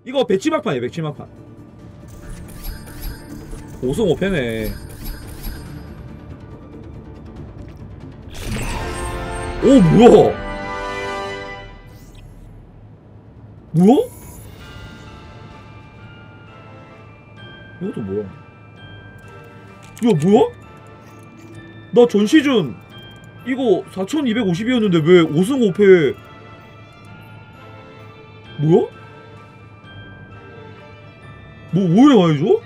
이거 배치막판이야 배치막판. 5승 5패네. 오 뭐야 뭐야? 이것도 뭐야? 야 뭐야? 나 전 시즌 이거 4250이었는데 왜 5승 5패 뭐야? 뭐 이래 많이 줘?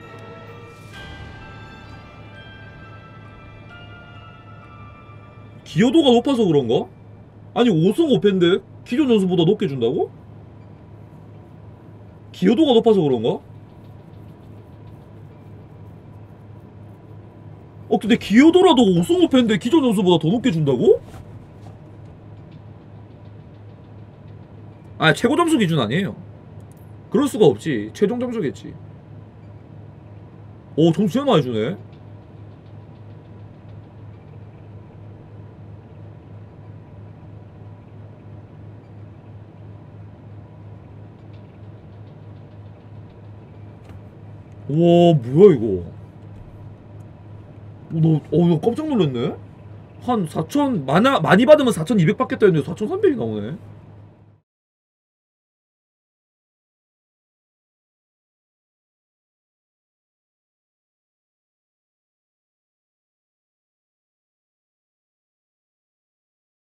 기여도가 높아서 그런가? 아니 5승 5패인데 기존 선수보다 높게 준다고? 기여도가 높아서 그런가? 근데 기여도라도 5승 5패인데 기존 선수보다 더 높게 준다고? 아 최고 점수 기준 아니에요. 그럴 수가 없지. 최종 점수겠지. 오 점수 진짜 많이 주네. 와 뭐야 이거. 나 깜짝 놀랐네. 한 4천 많이 받으면 4200 받겠다 했는데 4300이 나오네.